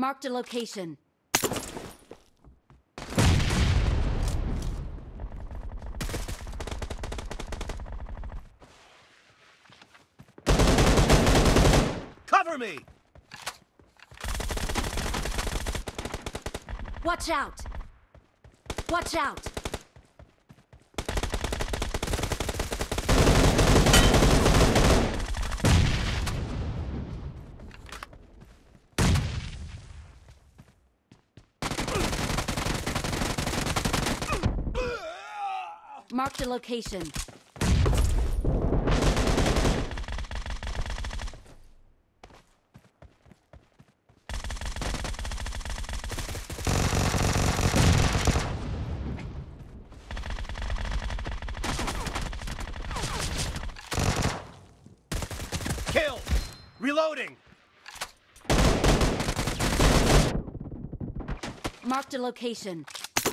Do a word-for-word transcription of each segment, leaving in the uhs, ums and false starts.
Marked a location. Cover me! Watch out! Watch out! Marked a location. Kill! Reloading! Marked a location.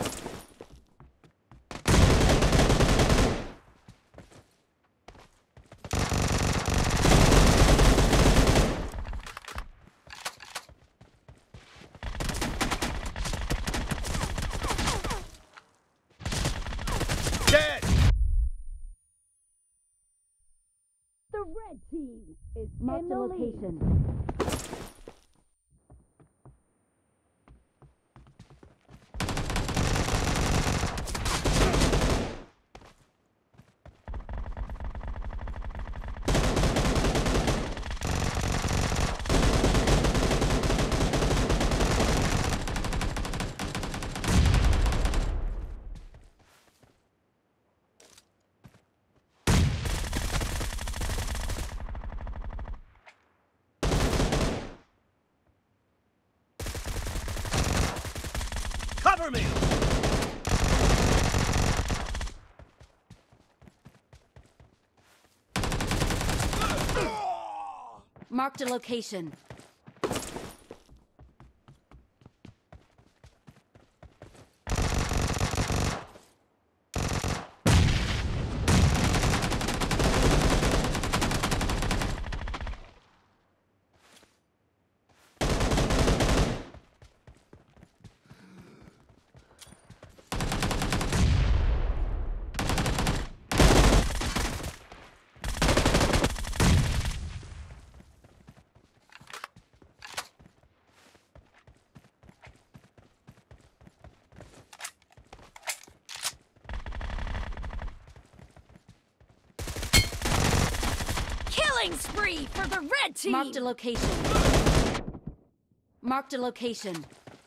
Dead! The red team is Marked in a the location. lead. Cover me! Marked a location. Killing spree for the red team. Marked a location. Marked a location.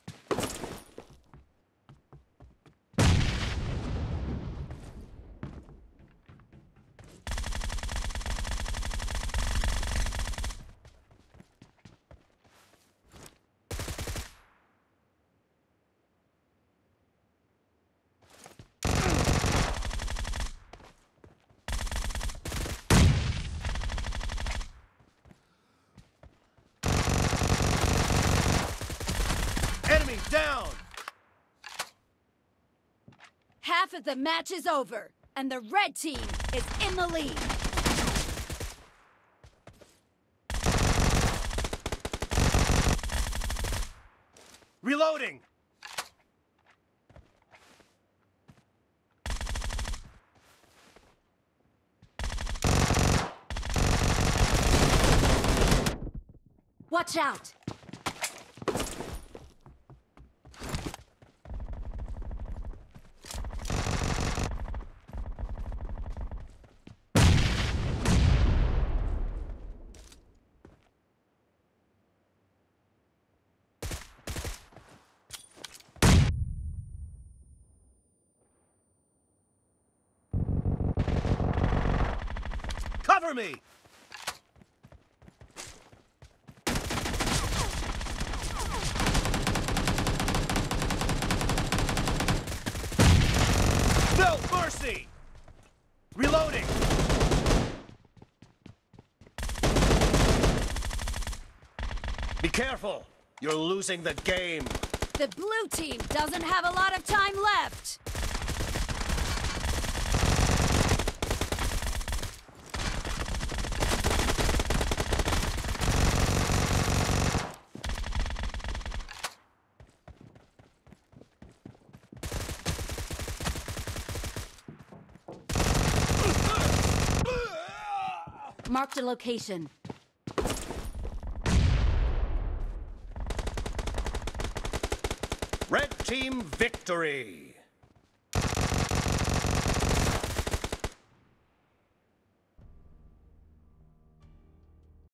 Enemy down! Half of the match is over, and the red team is in the lead. Reloading! Watch out! Cover me! No mercy! Reloading! Be careful! You're losing the game! The blue team doesn't have a lot of time left. Marked a location. Red team victory!